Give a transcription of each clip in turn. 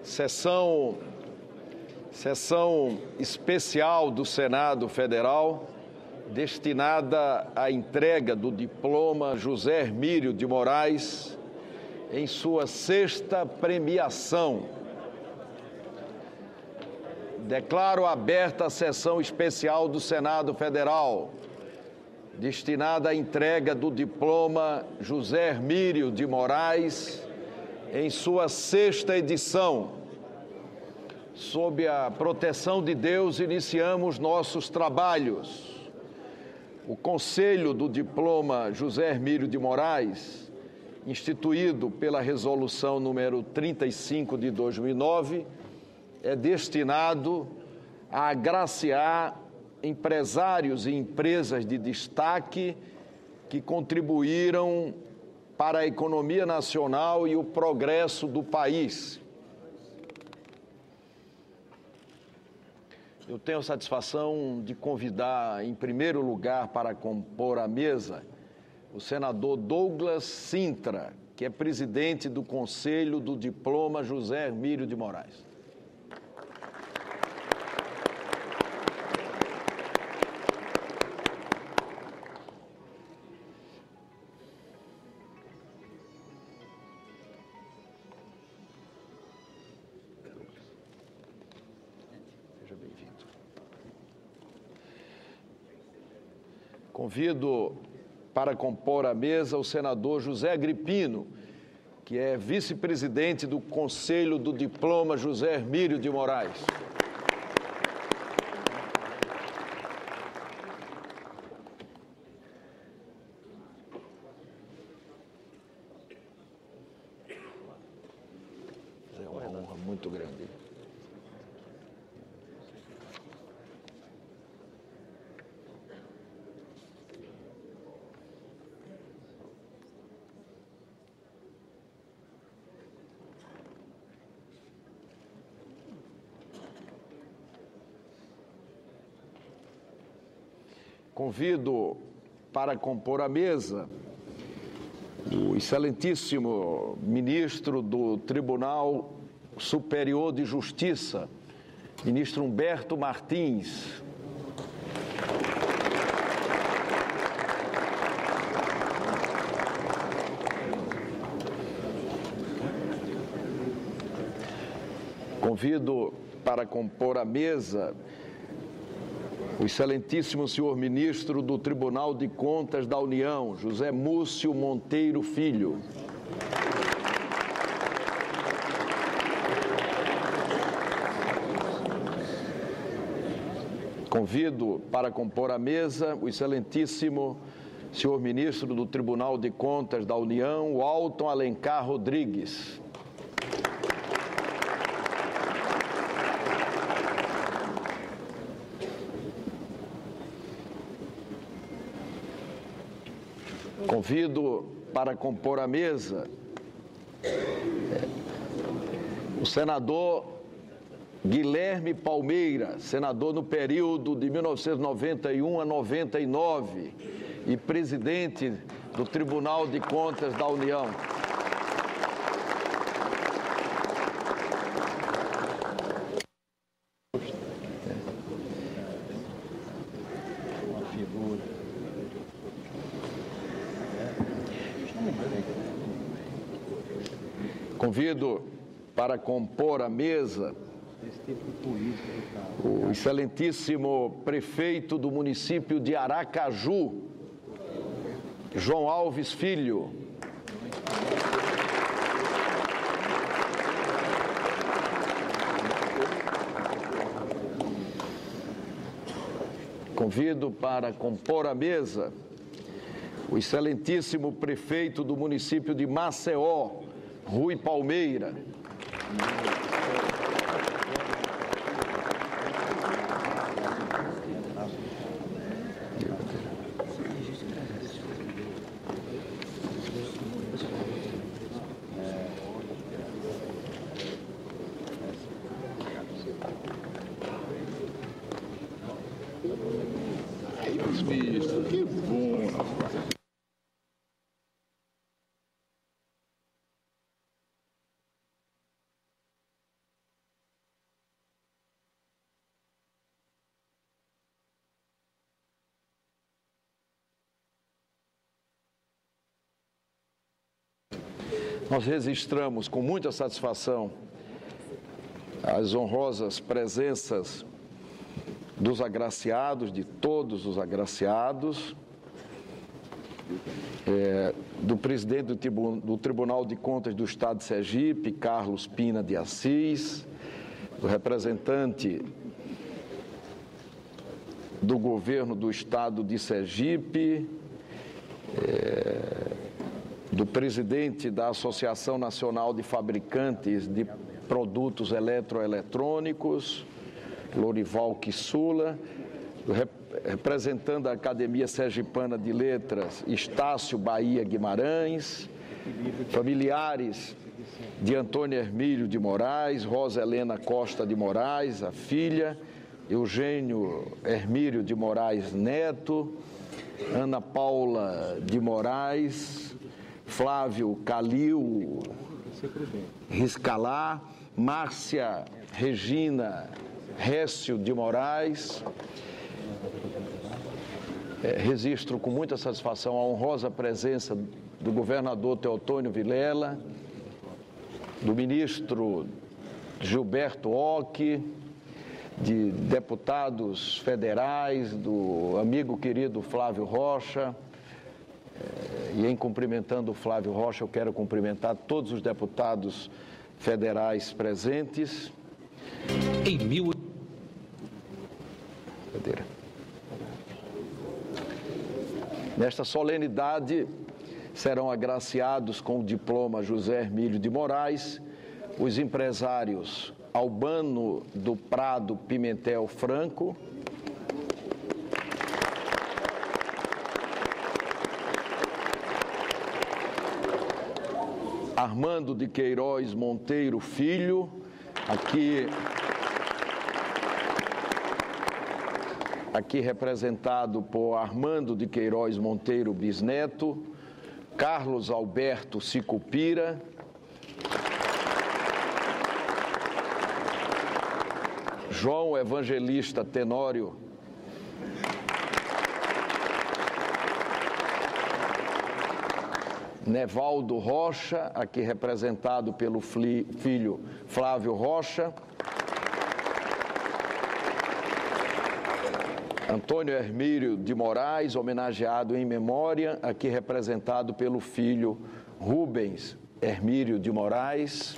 Sessão especial do Senado Federal, destinada à entrega do diploma José Hermílio de Moraes em sua 6ª premiação. Declaro aberta a sessão especial do Senado Federal, destinada à entrega do diploma José Hermílio de Moraes em sua 6ª edição. Sob a proteção de Deus, iniciamos nossos trabalhos. O Conselho do Diploma José Hermílio de Moraes, instituído pela Resolução número 35 de 2009, é destinado a agraciar empresários e empresas de destaque que contribuíram para a economia nacional e o progresso do país. Eu tenho a satisfação de convidar, em primeiro lugar, para compor a mesa, o senador Douglas Sintra, que é presidente do Conselho do Diploma José Hermílio de Moraes. Convido para compor a mesa o senador José Agripino, que é vice-presidente do Conselho do Diploma José Hermílio de Moraes. É uma honra muito grande. Convido para compor a mesa o excelentíssimo ministro do Tribunal Superior de Justiça, ministro Humberto Martins. Convido para compor a mesa o excelentíssimo senhor ministro do Tribunal de Contas da União, José Múcio Monteiro Filho. Convido para compor a mesa o excelentíssimo senhor ministro do Tribunal de Contas da União, Walton Alencar Rodrigues. Convido para compor a mesa o senador Guilherme Palmeira, senador no período de 1991 a 99 e presidente do Tribunal de Contas da União. Convido para compor a mesa o excelentíssimo prefeito do município de Aracaju, João Alves Filho. Convido para compor a mesa o excelentíssimo prefeito do município de Maceió, Rui Palmeira. Que bom, rapaz. Nós registramos com muita satisfação as honrosas presenças dos agraciados, de todos os agraciados, do presidente do Tribunal de Contas do Estado de Sergipe, Carlos Pina de Assis, do representante do governo do Estado de Sergipe, do presidente da Associação Nacional de Fabricantes de Produtos Eletroeletrônicos, Lorival Quissula, representando a Academia Sergipana de Letras, Estácio Bahia Guimarães, familiares de Antônio Hermílio de Moraes, Rosa Helena Costa de Moraes, a filha, Eugênio Hermílio de Moraes Neto, Ana Paula de Moraes, Flávio Calil Riscalá, Márcia Regina Récio de Moraes. Registro com muita satisfação a honrosa presença do governador Teotônio Vilela, do ministro Gilberto Occhi, de deputados federais, do amigo querido Flávio Rocha. E em cumprimentando o Flávio Rocha, eu quero cumprimentar todos os deputados federais presentes. Nesta solenidade, serão agraciados com o diploma José Hermílio de Moraes os empresários Albano do Prado Pimentel Franco, Armando de Queiroz Monteiro Filho, aqui representado por Armando de Queiroz Monteiro Bisneto, Carlos Alberto Sicupira, João Evangelista Tenório Nevaldo Rocha, aqui representado pelo filho Flávio Rocha, Antônio Hermílio de Moraes, homenageado em memória, aqui representado pelo filho Rubens Hermílio de Moraes.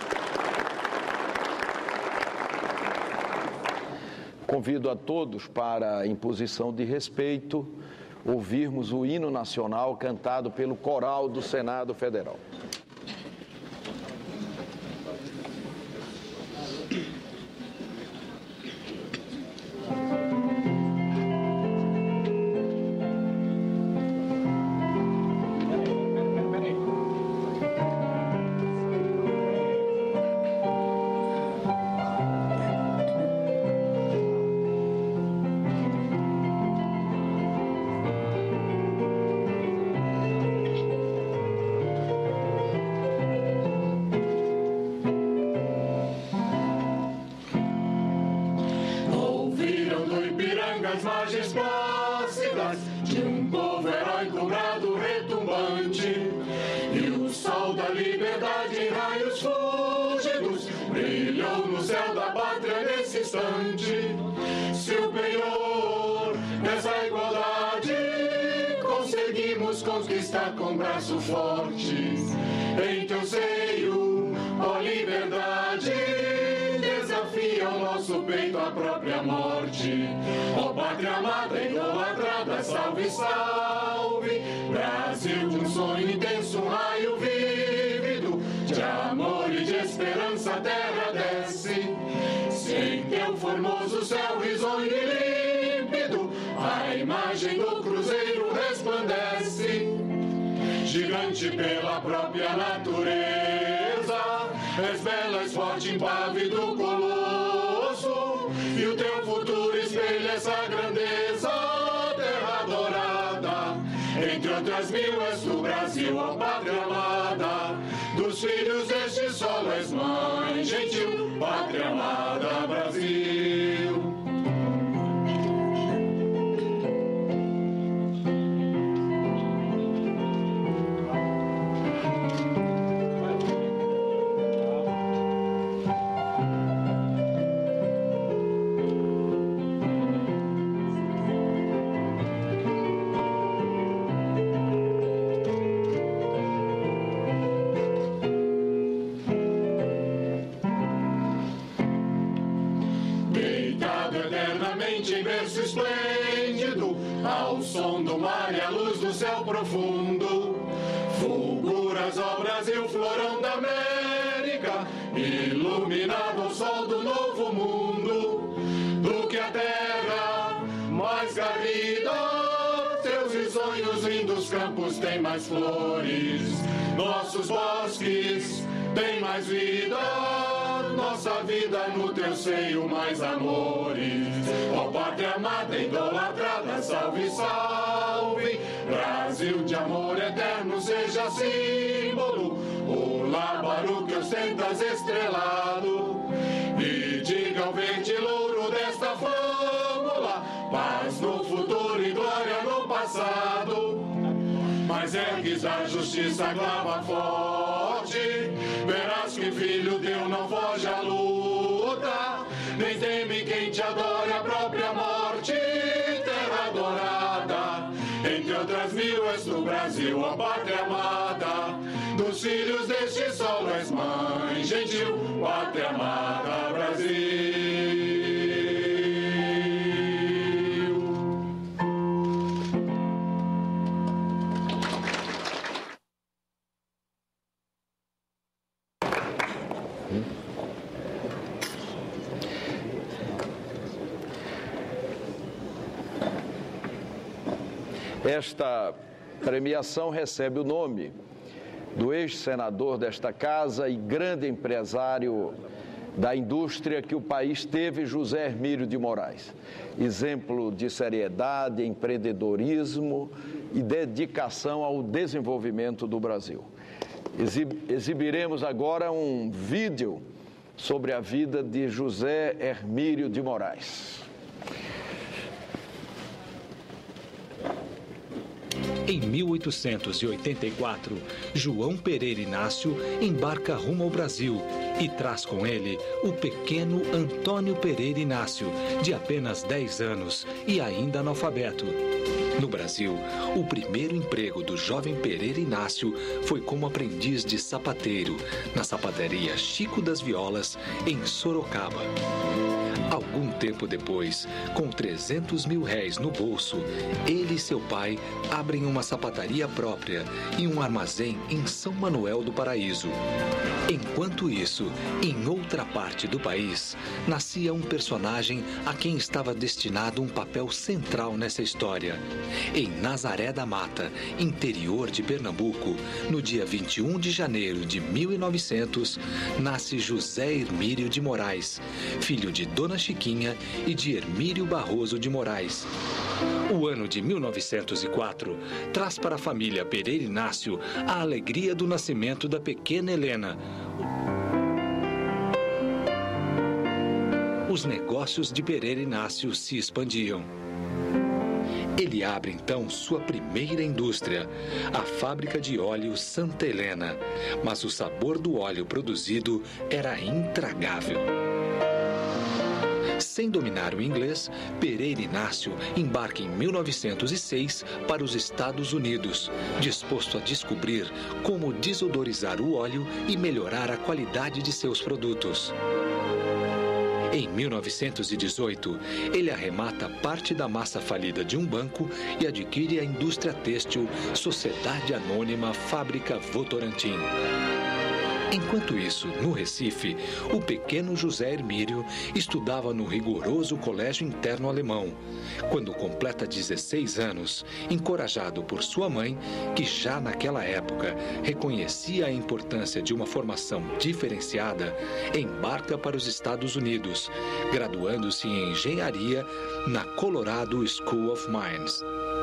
Convido a todos para, em posição de respeito, ouvirmos o hino nacional cantado pelo coral do Senado Federal. As margens plácidas de um povo heróico brado retumbante, e o sol da liberdade em raios fúlgidos brilhou no céu da pátria nesse instante. Se o penhor dessa igualdade conseguimos conquistar com braço forte, em teu seio, ó liberdade, desafia o nosso peito à própria morte. Ó pátria amada, idolatrada, salve, salve, Brasil de um sonho intenso, um raio vívido, de amor e de esperança a terra desce. Se em teu formoso céu risonho e límpido a imagem do cruzeiro resplandece. Gigante pela própria natureza, és bela, és forte, impávido colosso, e o teu futuro espelha essa grandeza, terra adorada. Entre outras mil és do Brasil, ó pátria amada, dos filhos deste solo és mãe gentil, pátria amada, Brasil. mente em berço esplêndido, ao som do mar e à luz do céu profundo. Fulgura ao Brasil, florão da América, iluminado ao sol do novo mundo. Do que a terra mais garrida, seus risonhos lindos campos têm mais flores. Nossos bosques têm mais vida, nossa vida no teu seio mais amores. Ó pátria amada, idolatrada, salve, salve. Brasil de amor eterno seja símbolo, o lábaro que ostentas estrelado. E diga ao verde louro desta fórmula, paz no futuro e glória no passado. Mas ergues a justiça, clava forte, verás que filho teu não foge à luta, nem teme quem te adore a própria morte. Terra adorada, entre outras mil és tu, Brasil, ó pátria amada. Dos filhos deste solo és mãe gentil, pátria amada, Brasil. Esta premiação recebe o nome do ex-senador desta casa e grande empresário da indústria que o país teve, José Hermílio de Moraes. Exemplo de seriedade, empreendedorismo e dedicação ao desenvolvimento do Brasil. Exibiremos agora um vídeo sobre a vida de José Hermílio de Moraes. Em 1884, João Pereira Inácio embarca rumo ao Brasil e traz com ele o pequeno Antônio Pereira Inácio, de apenas 10 anos e ainda analfabeto. No Brasil, o primeiro emprego do jovem Pereira Inácio foi como aprendiz de sapateiro, na sapataria Chico das Violas, em Sorocaba. Algum tempo depois, com 300 mil réis no bolso, ele e seu pai abrem uma sapataria própria e um armazém em São Manuel do Paraíso. Enquanto isso, em outra parte do país, nascia um personagem a quem estava destinado um papel central nessa história. Em Nazaré da Mata, interior de Pernambuco, no dia 21 de janeiro de 1900, nasce José Hermílio de Moraes, filho de Dona Chiquinha e de Hermílio Barroso de Moraes. O ano de 1904 traz para a família Pereira Inácio a alegria do nascimento da pequena Helena. Os negócios de Pereira Inácio se expandiam. Ele abre então sua primeira indústria, a fábrica de óleo Santa Helena, mas o sabor do óleo produzido era intragável. Sem dominar o inglês, Pereira Inácio embarca em 1906 para os Estados Unidos, disposto a descobrir como desodorizar o óleo e melhorar a qualidade de seus produtos. Em 1918, ele arremata parte da massa falida de um banco e adquire a indústria têxtil Sociedade Anônima Fábrica Votorantim. Enquanto isso, no Recife, o pequeno José Hermílio estudava no rigoroso colégio interno alemão. Quando completa 16 anos, encorajado por sua mãe, que já naquela época reconhecia a importância de uma formação diferenciada, embarca para os Estados Unidos, graduando-se em engenharia na Colorado School of Mines.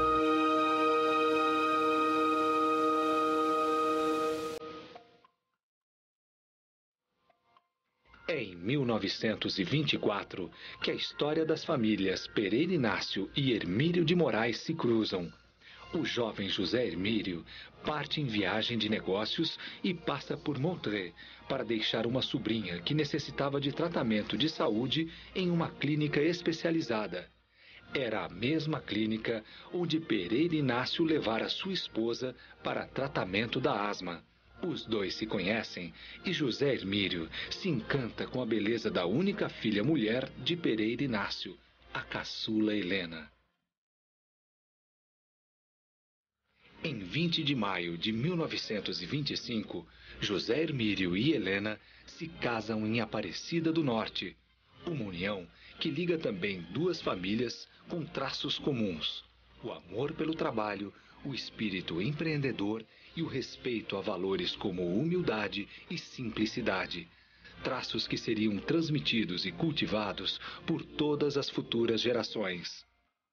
É em 1924 que a história das famílias Pereira Inácio e Hermílio de Moraes se cruzam. O jovem José Hermílio parte em viagem de negócios e passa por Montreux para deixar uma sobrinha que necessitava de tratamento de saúde em uma clínica especializada. Era a mesma clínica onde Pereira Inácio levara sua esposa para tratamento da asma. Os dois se conhecem e José Hermílio se encanta com a beleza da única filha mulher de Pereira Inácio, a caçula Helena. Em 20 de maio de 1925, José Hermírio e Helena se casam em Aparecida do Norte. Uma união que liga também duas famílias com traços comuns: o amor pelo trabalho, o espírito empreendedor e o respeito a valores como humildade e simplicidade. Traços que seriam transmitidos e cultivados por todas as futuras gerações.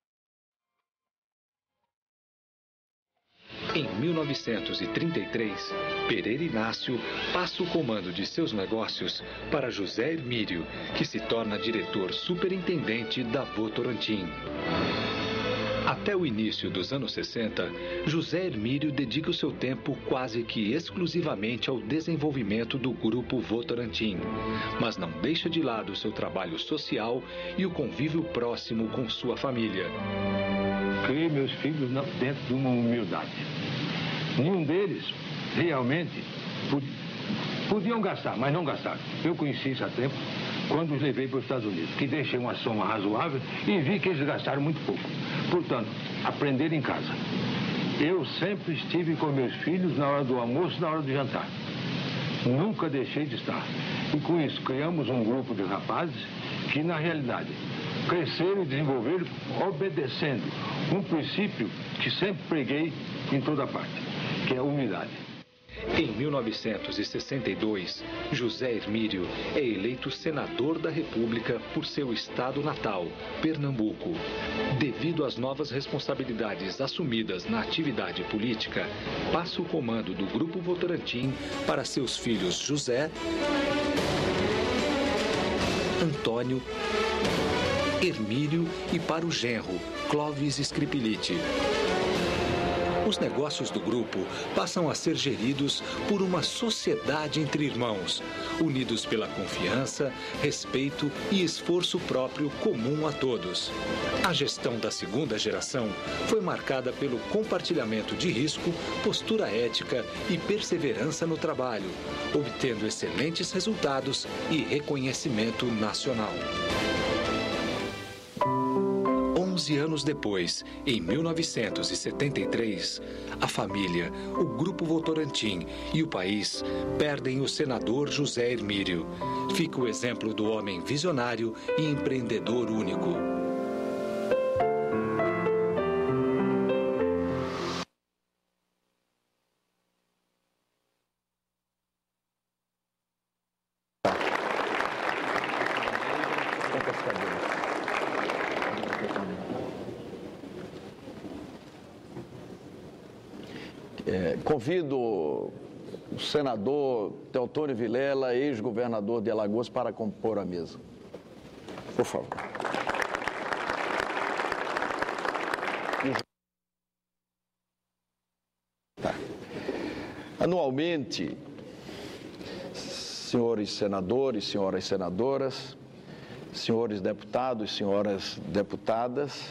Em 1933, Pereira Inácio passa o comando de seus negócios para José Hermírio, que se torna diretor superintendente da Votorantim. Até o início dos anos 60, José Hermírio dedica o seu tempo quase que exclusivamente ao desenvolvimento do Grupo Votorantim, mas não deixa de lado seu trabalho social e o convívio próximo com sua família. Criei meus filhos dentro de uma humildade. Nenhum deles realmente podiam gastar, mas não gastaram. Eu conheci isso há tempo, quando os levei para os Estados Unidos, que deixei uma soma razoável e vi que eles gastaram muito pouco. Portanto, aprender em casa. Eu sempre estive com meus filhos na hora do almoço e na hora do jantar. Nunca deixei de estar. E com isso, criamos um grupo de rapazes que, na realidade, cresceram e desenvolveram obedecendo um princípio que sempre preguei em toda parte, que é a humildade. Em 1962, José Hermírio é eleito senador da República por seu estado natal, Pernambuco. Devido às novas responsabilidades assumidas na atividade política, passa o comando do Grupo Votorantim para seus filhos José, Antônio, Hermírio e para o genro, Clóvis Scripilite. Os negócios do grupo passam a ser geridos por uma sociedade entre irmãos, unidos pela confiança, respeito e esforço próprio comum a todos. A gestão da segunda geração foi marcada pelo compartilhamento de risco, postura ética e perseverança no trabalho, obtendo excelentes resultados e reconhecimento nacional. 11 anos depois, em 1973, a família, o Grupo Votorantim e o país perdem o senador José Hermírio. Fica o exemplo do homem visionário e empreendedor único. Convido o senador Teotônio Vilela, ex-governador de Alagoas, para compor a mesa. Por favor. Tá. Anualmente, senhores senadores, senhoras senadoras, senhores deputados, senhoras deputadas,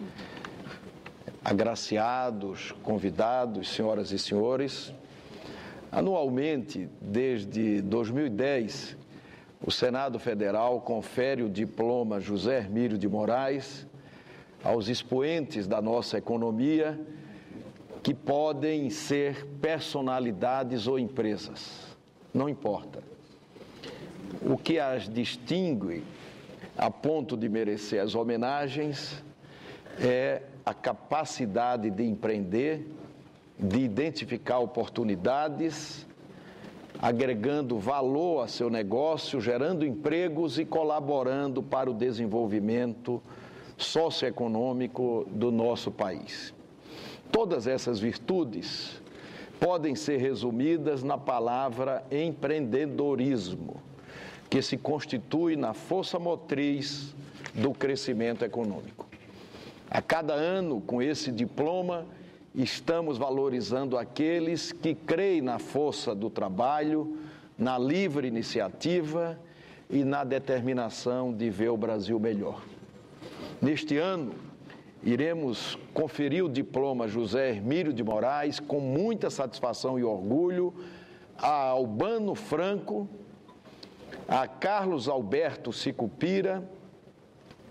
agraciados, convidados, senhoras e senhores, anualmente, desde 2010, o Senado Federal confere o diploma José Hermírio de Moraes aos expoentes da nossa economia que podem ser personalidades ou empresas, não importa. O que as distingue a ponto de merecer as homenagens é a capacidade de empreender, de identificar oportunidades, agregando valor a seu negócio, gerando empregos e colaborando para o desenvolvimento socioeconômico do nosso país. Todas essas virtudes podem ser resumidas na palavra empreendedorismo, que se constitui na força motriz do crescimento econômico. A cada ano, com esse diploma, estamos valorizando aqueles que creem na força do trabalho, na livre iniciativa e na determinação de ver o Brasil melhor. Neste ano, iremos conferir o diploma José Hermírio de Moraes com muita satisfação e orgulho a Albano Franco, a Carlos Alberto Sicupira,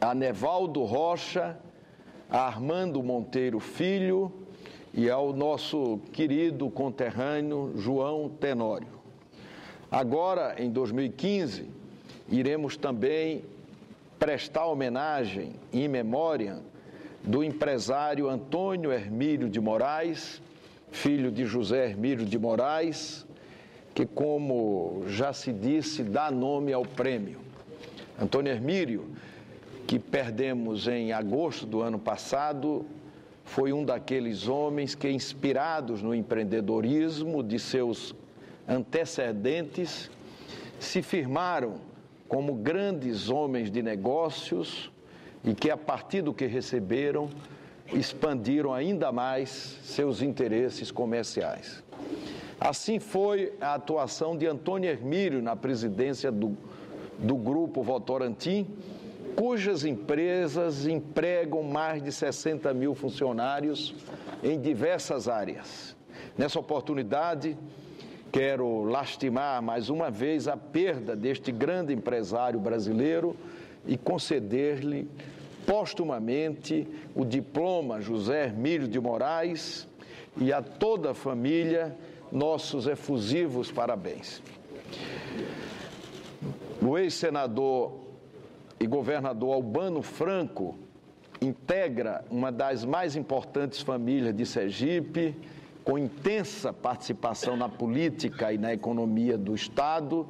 a Nevaldo Rocha, a Armando Monteiro Filho e ao nosso querido conterrâneo João Tenório. Agora, em 2015, iremos também prestar homenagem em memória do empresário Antônio Hermílio de Moraes, filho de José Hermílio de Moraes, que, como já se disse, dá nome ao prêmio. Antônio Hermílio, que perdemos em agosto do ano passado, foi um daqueles homens que, inspirados no empreendedorismo de seus antecedentes, se firmaram como grandes homens de negócios e que, a partir do que receberam, expandiram ainda mais seus interesses comerciais. Assim foi a atuação de Antônio Hermílio na presidência do Grupo Votorantim, cujas empresas empregam mais de 60 mil funcionários em diversas áreas. Nessa oportunidade, quero lastimar mais uma vez a perda deste grande empresário brasileiro e conceder-lhe postumamente o diploma José Hermílio de Moraes e a toda a família nossos efusivos parabéns. O ex-senador e governador Albano Franco integra uma das mais importantes famílias de Sergipe, com intensa participação na política e na economia do Estado,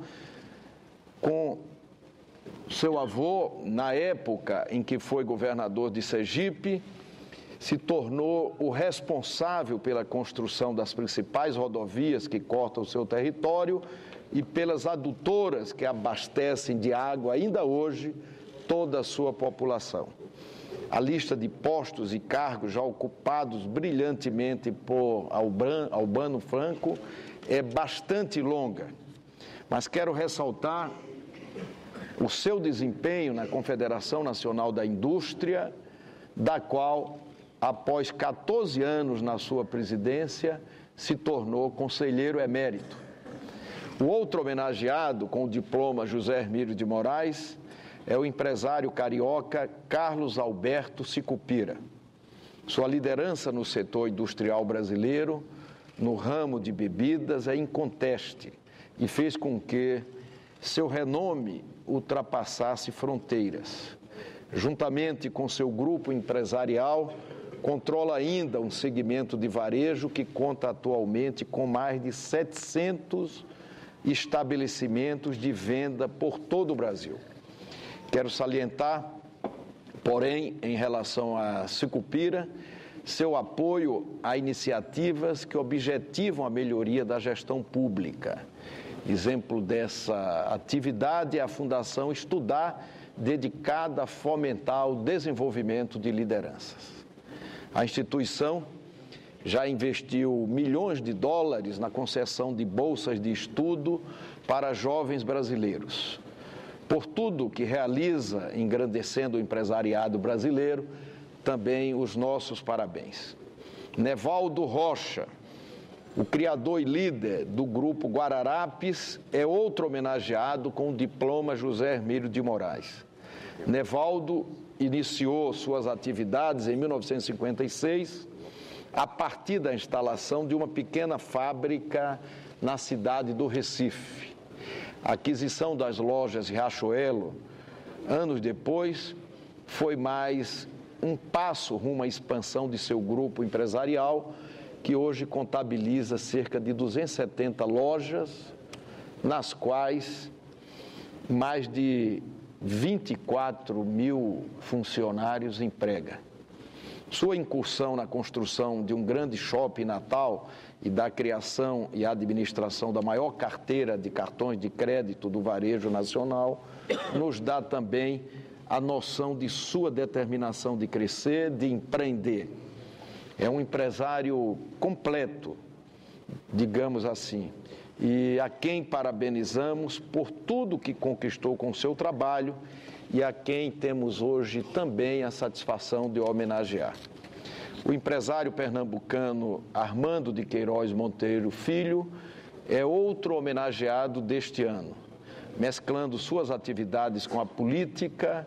com seu avô, na época em que foi governador de Sergipe, se tornou o responsável pela construção das principais rodovias que cortam o seu território e pelas adutoras que abastecem de água, ainda hoje, toda a sua população. A lista de postos e cargos já ocupados brilhantemente por Albano Franco é bastante longa, mas quero ressaltar o seu desempenho na Confederação Nacional da Indústria, da qual, após 14 anos na sua presidência, se tornou conselheiro emérito. O outro homenageado com o diploma José Hermílio de Moraes é o empresário carioca Carlos Alberto Sicupira. Sua liderança no setor industrial brasileiro, no ramo de bebidas, é inconteste e fez com que seu renome ultrapassasse fronteiras. Juntamente com seu grupo empresarial, controla ainda um segmento de varejo que conta atualmente com mais de 700 estabelecimentos de venda por todo o Brasil. Quero salientar, porém, em relação a Sicupira, seu apoio a iniciativas que objetivam a melhoria da gestão pública. Exemplo dessa atividade é a Fundação Estudar, dedicada a fomentar o desenvolvimento de lideranças. A instituição já investiu milhões de dólares na concessão de bolsas de estudo para jovens brasileiros. Por tudo que realiza, engrandecendo o empresariado brasileiro, também os nossos parabéns. Nevaldo Rocha, o criador e líder do Grupo Guararapes, é outro homenageado com o diploma José Hermílio de Moraes. Nevaldo iniciou suas atividades em 1956, a partir da instalação de uma pequena fábrica na cidade do Recife. A aquisição das lojas Riachuelo, anos depois, foi mais um passo rumo à expansão de seu grupo empresarial, que hoje contabiliza cerca de 270 lojas, nas quais mais de 24 mil funcionários emprega. Sua incursão na construção de um grande shopping em Natal e da criação e administração da maior carteira de cartões de crédito do varejo nacional nos dá também a noção de sua determinação de crescer, de empreender. É um empresário completo, digamos assim, e a quem parabenizamos por tudo que conquistou com seu trabalho e a quem temos hoje também a satisfação de homenagear. O empresário pernambucano Armando de Queiroz Monteiro Filho é outro homenageado deste ano, mesclando suas atividades com a política,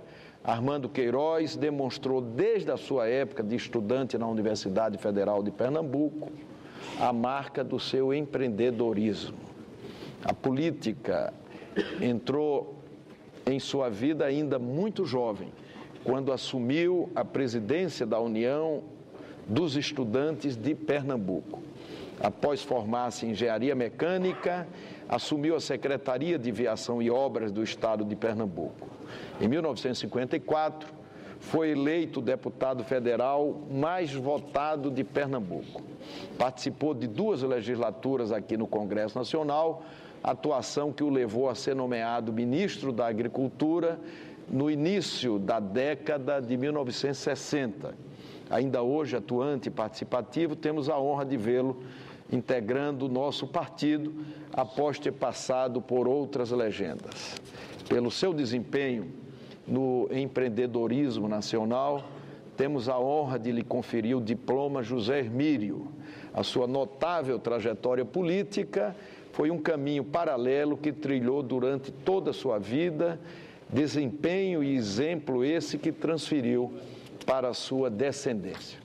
Armando Queiroz demonstrou desde a sua época de estudante na Universidade Federal de Pernambuco a marca do seu empreendedorismo. A política entrou em sua vida ainda muito jovem, quando assumiu a presidência da União dos Estudantes de Pernambuco. Após formar-se em Engenharia Mecânica, assumiu a Secretaria de Viação e Obras do Estado de Pernambuco. Em 1954, foi eleito deputado federal mais votado de Pernambuco. Participou de 2 legislaturas aqui no Congresso Nacional, atuação que o levou a ser nomeado ministro da Agricultura no início da década de 1960. Ainda hoje, atuante e participativo, temos a honra de vê-lo integrando o nosso partido após ter passado por outras legendas. Pelo seu desempenho no empreendedorismo nacional, temos a honra de lhe conferir o diploma José Hermírio. A sua notável trajetória política foi um caminho paralelo que trilhou durante toda a sua vida, desempenho e exemplo esse que transferiu para a sua descendência.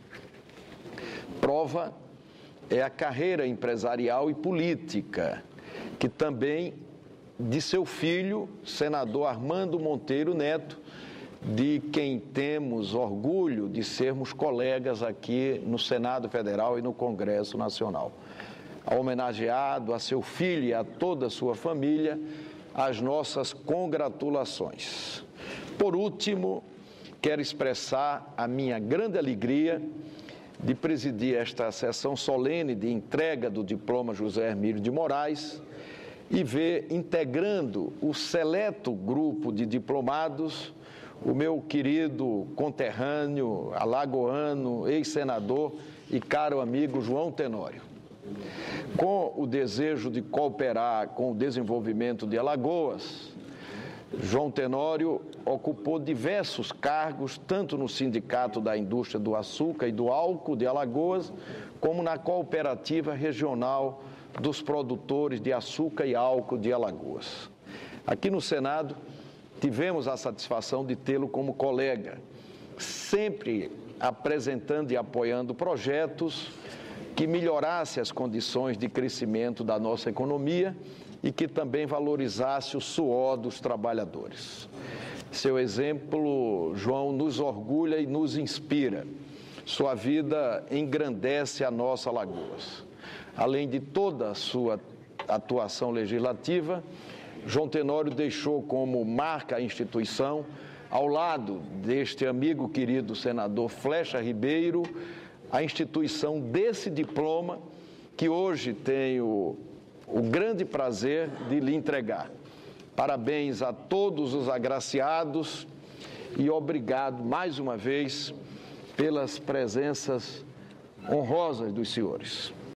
Prova é a carreira empresarial e política, que também de seu filho, senador Armando Monteiro Neto, de quem temos orgulho de sermos colegas aqui no Senado Federal e no Congresso Nacional. Homenageado a seu filho e a toda a sua família, as nossas congratulações. Por último, quero expressar a minha grande alegria de presidir esta sessão solene de entrega do diploma José Hermírio de Moraes e ver integrando o seleto grupo de diplomados o meu querido conterrâneo, alagoano, ex-senador e caro amigo João Tenório. Com o desejo de cooperar com o desenvolvimento de Alagoas, João Tenório ocupou diversos cargos, tanto no Sindicato da Indústria do Açúcar e do Álcool de Alagoas, como na Cooperativa Regional dos Produtores de Açúcar e Álcool de Alagoas. Aqui no Senado, tivemos a satisfação de tê-lo como colega, sempre apresentando e apoiando projetos que melhorassem as condições de crescimento da nossa economia e que também valorizasse o suor dos trabalhadores. Seu exemplo, João, nos orgulha e nos inspira. Sua vida engrandece a nossa Alagoas. Além de toda a sua atuação legislativa, João Tenório deixou como marca a instituição, ao lado deste amigo querido senador Flecha Ribeiro, a instituição desse diploma que hoje tenho o grande prazer de lhe entregar. Parabéns a todos os agraciados e obrigado mais uma vez pelas presenças honrosas dos senhores.